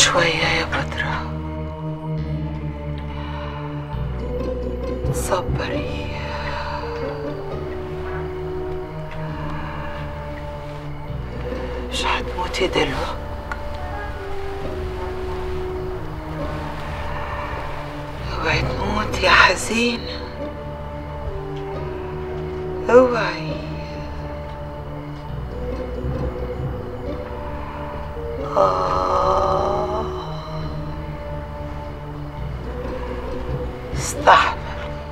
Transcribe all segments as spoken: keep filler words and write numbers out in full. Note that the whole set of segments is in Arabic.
شوية يا بدرة، تصبري. مش هتموتي دلوقتي، اوعي تموتي يا حزينة، اوعي. آه استحمل،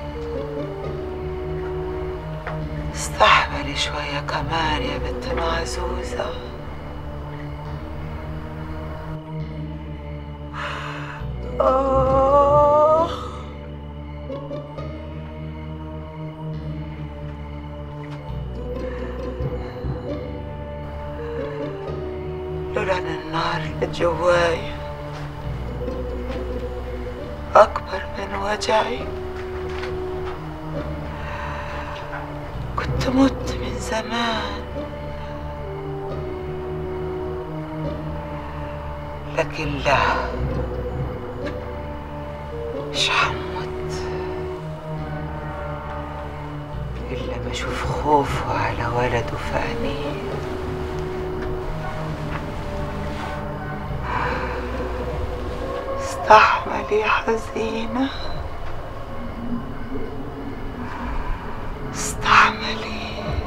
استحملي شوية كمان يا بنت معزوزة. آه لولا ان النار اللي جواي اكبر من وجعي كنت مت من زمان، لكن لا، مش هموت الا ما اشوف خوفه على ولده في عينيه. استحملي يا حزينة، استحملي.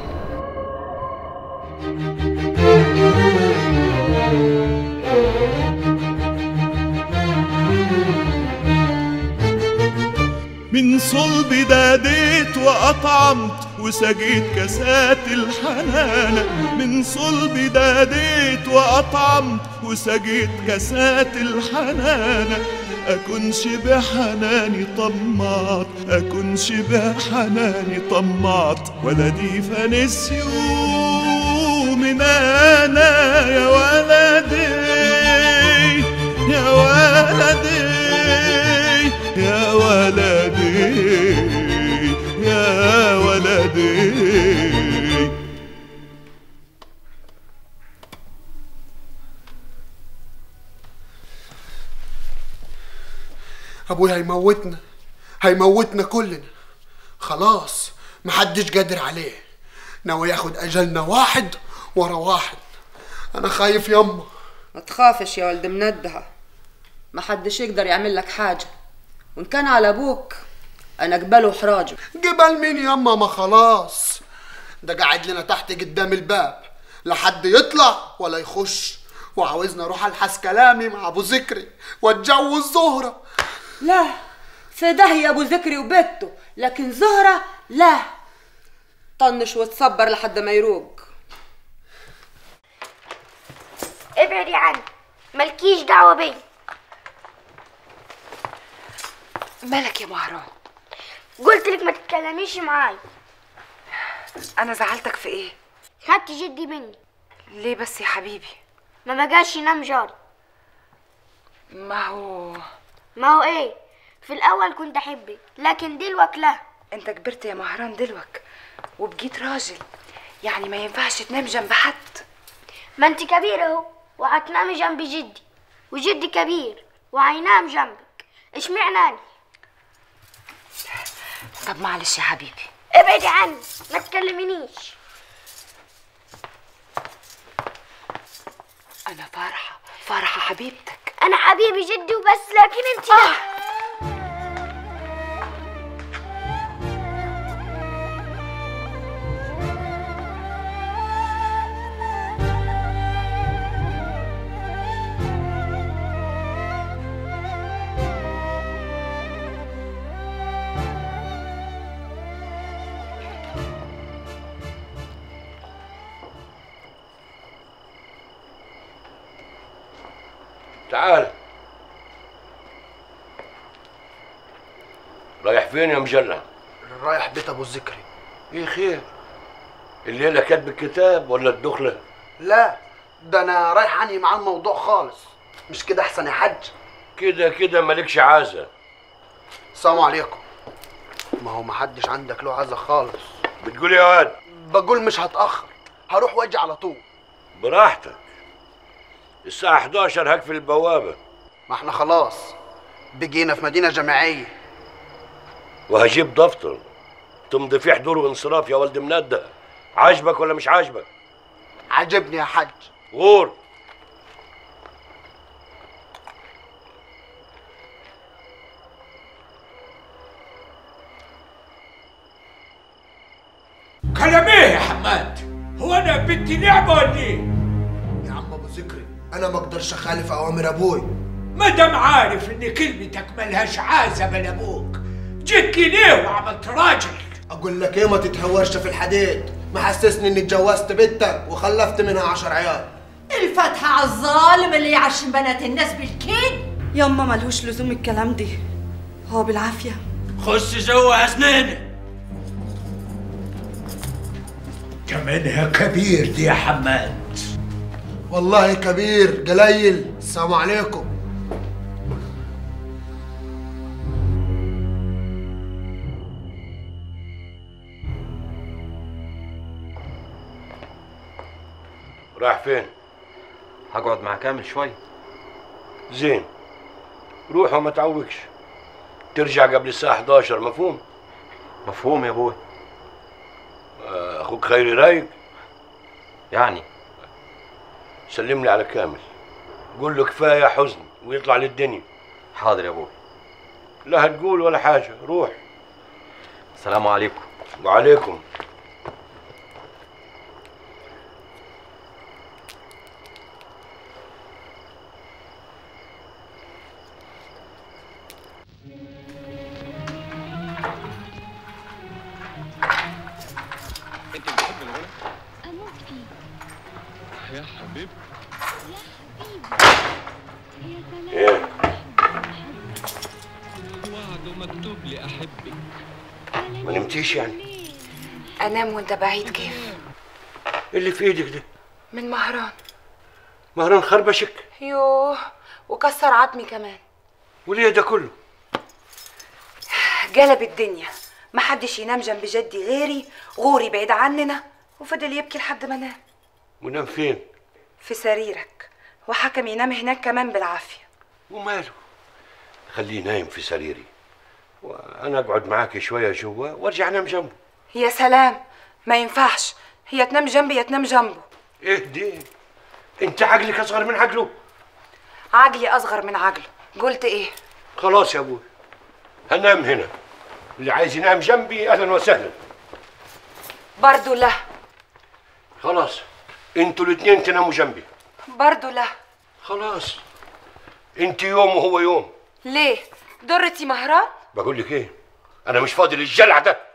من صلبي داديت وأطعمت وسقيت كاسات الحنانة، من صلبي داديت وأطعمت وسقيت كاسات الحنانة. أكونش بحناني طمعت، أكونش بحناني طمعت، ولدي فنسيو من أنا يا ولدي، يا ولدي، يا ولدي، يا ولدي. ابويا هيموتنا، هيموتنا كلنا، خلاص محدش قادر عليه، ناوي ياخد اجلنا واحد ورا واحد. انا خايف يما. ما تخافش يا ولد مندها، محدش يقدر يعمل لك حاجه، وان كان على ابوك انا اقبله وحراجه. جبال مين يما؟ ما خلاص ده قاعد لنا تحت قدام الباب، لا حد يطلع ولا يخش، وعاوزنا اروح الحس كلامي مع ابو ذكري واتجوز زهره. لا، في داهيه ابو ذكري وبيته، لكن زهره لا. طنش وتصبر لحد ما يروق. ابعدي عني، مالكيش دعوه بيا. مالك يا مهران؟ قلت لك ما تتكلميش معايا. انا زعلتك في ايه؟ خدت جدي مني. ليه بس يا حبيبي؟ ما بقاش ينام جاري. ما هو ما هو ايه، في الاول كنت احبك، لكن دلوك لا. انت كبرت يا مهران دلوك وبقيت راجل، يعني ما ينفعش تنام جنب حد. ما انت كبيره اهو وهتنامي جنب جدي، وجدي كبير وهينام جنبك، اشمعنى انا؟ طب معلش يا حبيبي، ابعدي عني، ما تكلمينيش. انا فرحه فرحه حبيبتك. انا حبيبي جدي وبس، لكن انت لا. تعال. رايح فين يا مجلة؟ رايح بيت ابو الذكري. ايه خير؟ الليلة كاتب الكتاب ولا الدخلة؟ لا، ده انا رايح عني مع الموضوع خالص. مش كده احسن يا حاج؟ كده كده مالكش عازة. السلام عليكم. ما هو محدش عندك له عازة خالص. بتقول يا واد؟ بقول مش هتأخر، هروح واجي على طول. براحتك. الساعة حداشر هقفل البوابة، ما احنا خلاص بقينا في مدينة جامعية. وهجيب دفتر تمضي فيه حضور وانصراف يا ولد منادى. عاجبك ولا مش عاجبك؟ عجبني يا حاج. غور. كلام ايه يا حماد؟ هو انا بدي لعبه ولا ايه؟ يا عم ابو ذكري انا ما اقدرش اخالف اوامر ابوي. ما دام عارف ان كلمتك ملهاش عازه بلا ابوك، جيت لي ليه وعملت راجل؟ اقول لك ايه، ما تتهورش في الحديد، محسسني اني اتجوزت بنتك وخلفت منها عشر عيال. الفتحة على الظالم اللي يعشم بنات الناس بالكيد. يما ملهوش لزوم الكلام دي، هو بالعافية. خش جوا اسنانك. كمانها كبير دي يا حماد. والله كبير قليل. السلام عليكم. رايح فين؟ هقعد مع كامل شوي. زين، روح وما تعوقش، ترجع قبل الساعة حداشر. مفهوم؟ مفهوم يا ابوي. اخوك خيري رايق يعني. سلم لي على كامل، قول له كفايه حزن ويطلع للدنيا. حاضر يا ابوي. لا هتقول ولا حاجه، روح. السلام عليكم. وعليكم. انت بتحب الغنى؟ اموت فيه يا حبيبي. يا حبيبي يا سلام. ايه؟ وعد مكتوب لي احبك. ما نمتيش يعني؟ انام وانت بعيد كيف؟ اللي في ايدك ده من مهران. مهران خربشك؟ يوه، وكسر عظمي كمان. وليه ده كله؟ قلب الدنيا، ما حدش ينام جنب جدي غيري، غوري بعيد عننا، وفضل يبكي لحد ما نام. ونام فين؟ في سريرك، وحكم ينام هناك كمان بالعافيه. وماله؟ خليه نايم في سريري وانا اقعد معاك شويه جوا وارجع انام جنبه. يا سلام، ما ينفعش، هي تنام جنبي يا تنام جنبه. ايه دي؟ انت عقلك اصغر من عقله؟ عقلي اصغر من عقله. قلت ايه؟ خلاص يا ابوي، هنام هنا، اللي عايز ينام جنبي اهلا وسهلا. برضو لا. خلاص انتوا الاثنين تناموا جنبي. برضو لا. خلاص انت يوم وهو يوم. ليه؟ ضرتي مهران؟ بقول لك ايه، انا مش فاضي للجلع ده.